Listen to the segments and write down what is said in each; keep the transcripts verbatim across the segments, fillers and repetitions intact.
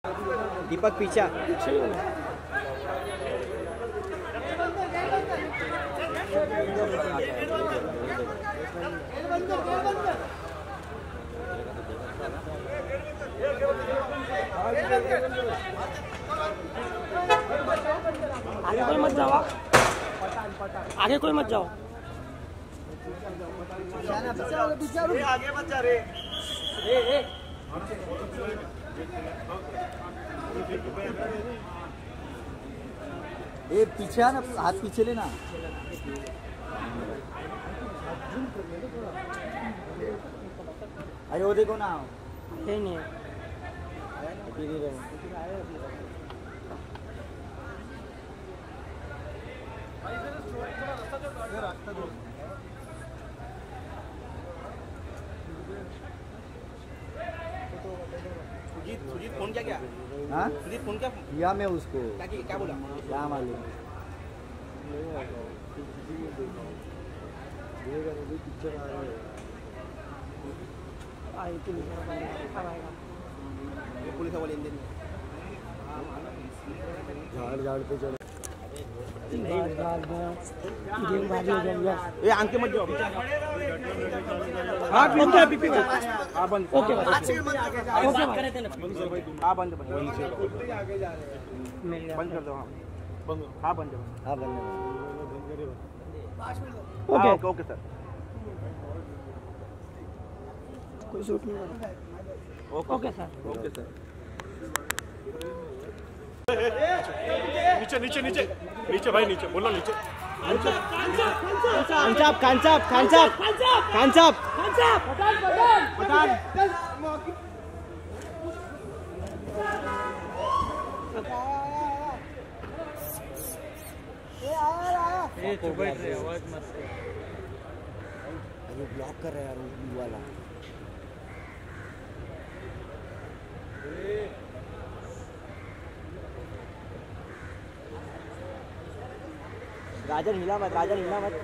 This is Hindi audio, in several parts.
दीपक पीछा आगे कोई मत जाओ, आगे कोई मत जाओ, आगे मत जा रे। ए पीछे आ ना, हाथ पीछे लेना। अरे वो देखो ना, ये नहीं है। सुजीत सुजीत फोन क्या क्या? हाँ सुजीत फोन क्या किया मैं उसको, क्या क्या बोला? क्या मालूम। पिक्चर आ रही है, आई पुलिस आएगा, पुलिस वाले इंजन झाड़ झाड़ पे चलो। गेंदबाजी हो जाएगी। ए आंख के मत जाओ। हाँ ओके पीपी हां बंद ओके ओके हां बंद बंद बंद कर दो। हां बंद हां बंद हाँ बंद ओके ओके ओके सर। कोई शूट नहीं कर ओके सर ओके सर। नीचे नीचे नीचे नीचे भाई नीचे बोलो नीचे। कांचाप कांचाप कांचाप कांचाप पठान ये चुप बैठ रहे, आवाज मत। ये ब्लॉक कर रहा है यार वो वाला। राजन हिला मत, राजन हिला मत।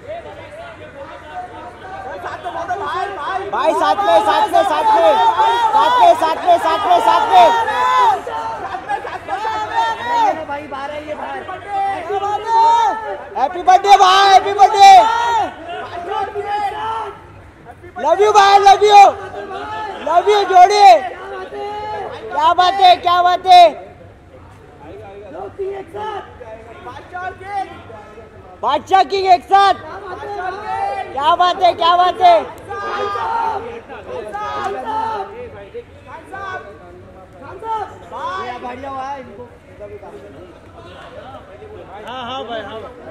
भाई साथ में साथ में साथ में साथ में साथ में साथ में साथ में भाई बाहर है ये बाहर। हैप्पी बर्थडे भाई, हैप्पी बर्थडे। लव यू भाई, लव यू लव यू जोड़ी। क्या बात है, क्या बात है। बादशाह किंग एक साथ। क्या बात है, क्या बात है। बढ़िया हुआ है इनको। हाँ हाँ भाई हाँ।